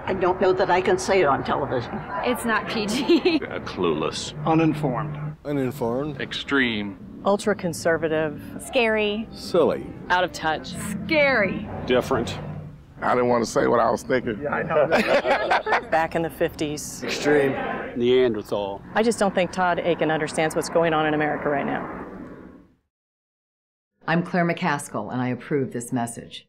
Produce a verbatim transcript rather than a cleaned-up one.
I don't know that I can say it on television. It's not P G. Uh, clueless. Uninformed. Uninformed. Extreme. Ultra-conservative. Scary. Silly. Out of touch. Scary. Different. I didn't want to say what I was thinking. Yeah, I know. Back in the fifties. Extreme. Neanderthal. I just don't think Todd Akin understands what's going on in America right now. I'm Claire McCaskill, and I approve this message.